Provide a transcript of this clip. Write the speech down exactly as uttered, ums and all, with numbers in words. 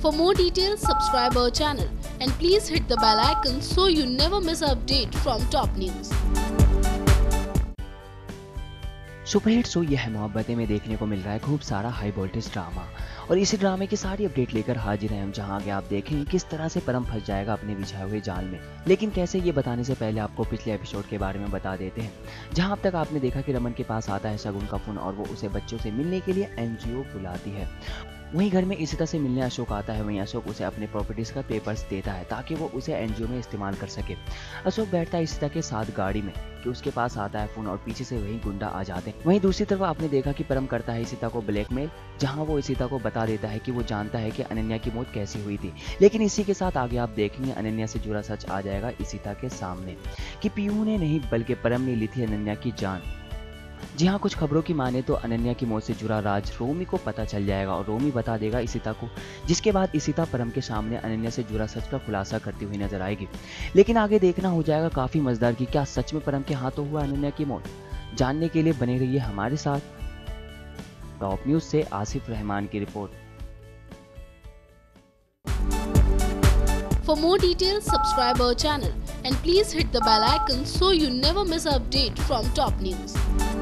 For more details, subscribe our channel and please hit the bell icon so you never miss an update from top news. Superhit show यह है मोहब्बतें में देखने को मिल रहा है खूब सारा हाई वोल्टेज ड्रामा, और इसी ड्रामे की सारी अपडेट लेकर हाजिर हैं हम, जहां आगे आप देखेंगे किस तरह से परम फंस जाएगा अपने बिछाए हुए जाल में। लेकिन कैसे, ये बताने से पहले आपको पिछले एपिसोड के बारे में बता देते हैं, जहां अब तक आपने देखा कि रमन के पास आता है शगुन का फोन और वो उसे बच्चों से मिलने के लिए एनजीओ बुलाती है। वहीं घर में इशिता से मिलने अशोक आता है। वहीं अशोक उसे अपने प्रॉपर्टीज का पेपर्स देता है ताकि वो उसे एनजीओ में इस्तेमाल कर सके। अशोक बैठता है इशिता के साथ गाड़ी में कि उसके पास आता है फोन और पीछे से वही गुंडा आ जाते हैं। वहीं दूसरी तरफ आपने देखा कि परम करता है इशिता को ब्लैकमेल, जहां वो इशिता को बता देता है कि वो जानता है कि अनन्या की मौत कैसी हुई थी। लेकिन इसी के साथ आगे आप देखेंगे अनन्या से जुड़ा सच आ जाएगा इशिता के सामने कि पीयू ने नहीं बल्कि परम ने ली थी अनन्या की जान। जी हाँ, कुछ खबरों की माने तो अनन्या की मौत से जुड़ा राज रोमी को पता चल जाएगा और रोमी बता देगा इशिता को, जिसके बाद इशिता परम के सामने अनन्या से जुड़ा सच का खुलासा करती हुई नजर आएगी। लेकिन आगे देखना हो जाएगा काफी मजेदार कि क्या सच में परम के हाथों हुआ अनन्या की मौत। जानने के लिए बने रहिए हमारे साथ। टॉप न्यूज से आसिफ रहमान की report. For more details, subscribe our channel and please hit the bell icon so you never miss an update from top news.